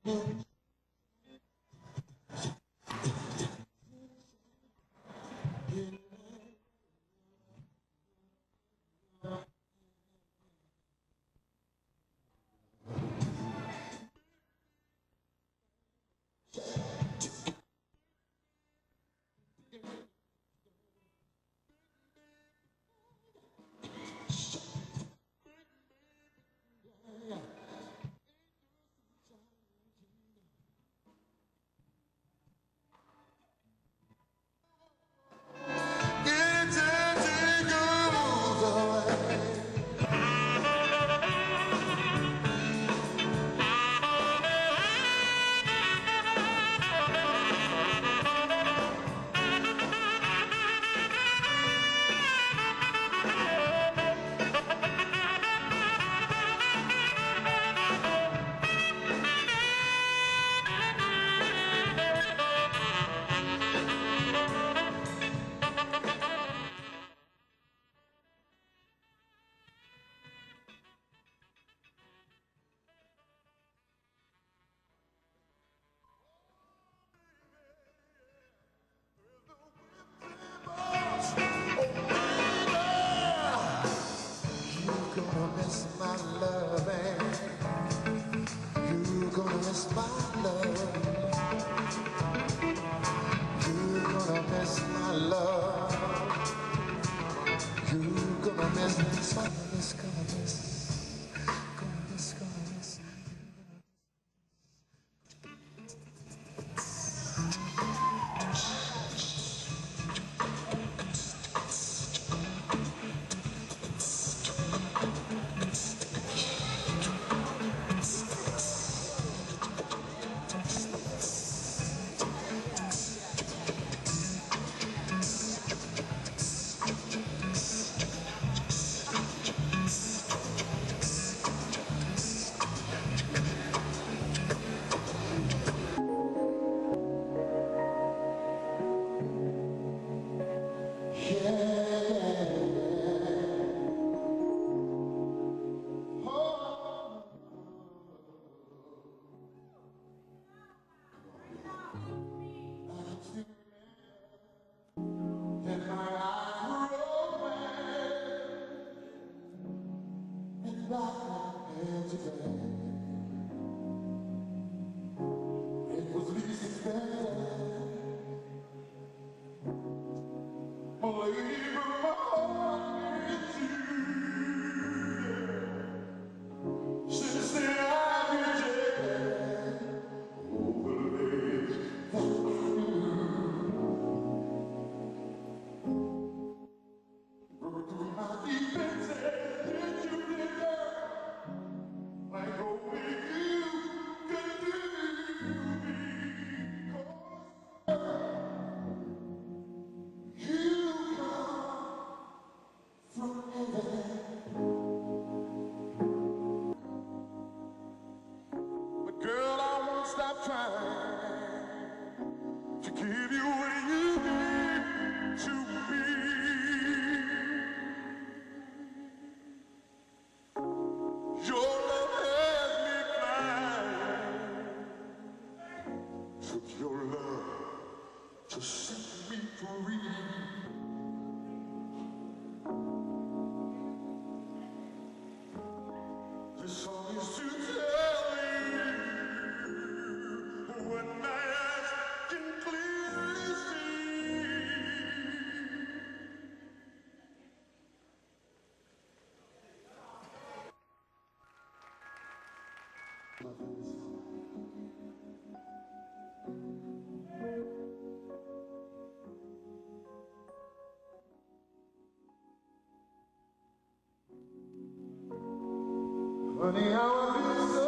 Honey, I would be so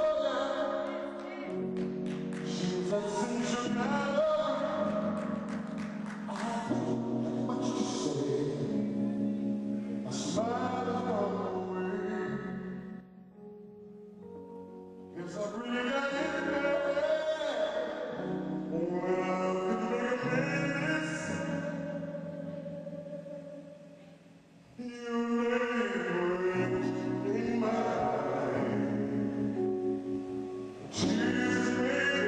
down. She was sensational. I had much to say. My smile is gone away. Yes, I really got it bad. When I've been making this, you lay in my tears.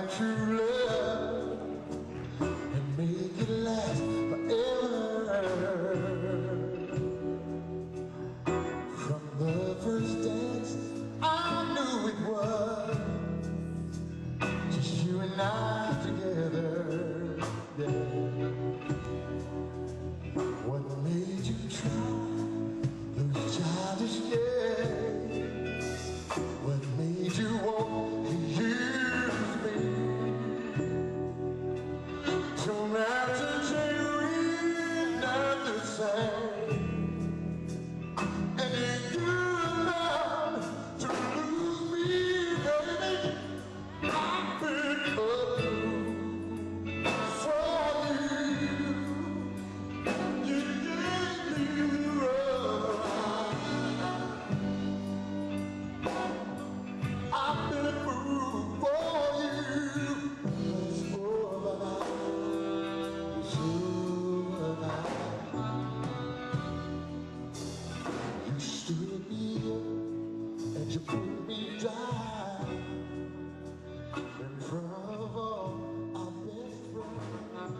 true love and make it last forever. From the first dance, I knew it was just you and I together. Yeah. What made you try those childish games? What made you want to use me? Don't have to change, we're not the same. And if you're about to lose me, baby, I've been blue for you. You gave me the love. I've been a fool for you. It's over now. It's over now. You stood me up and you put me down in front of all our best friends.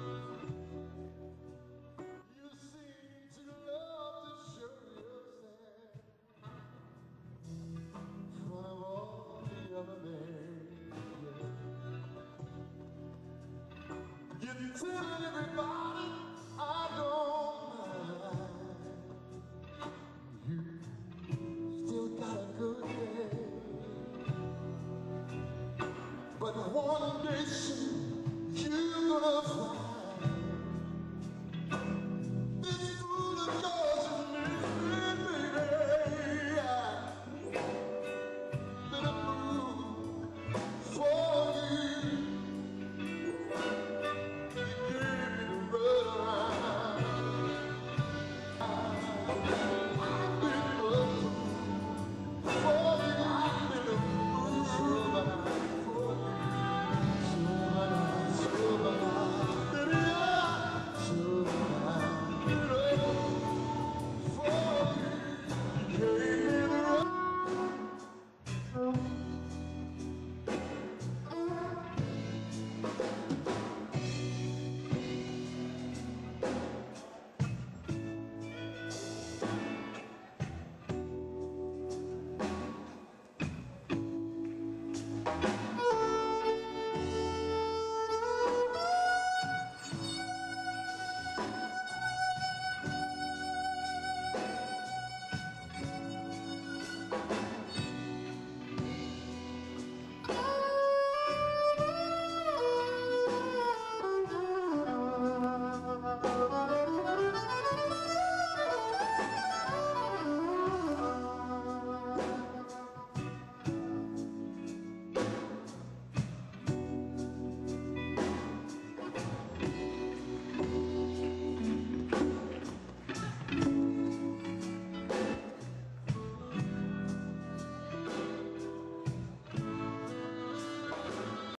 You seem to love to show yourself in front of all the other men. Yeah. You tell everybody I don't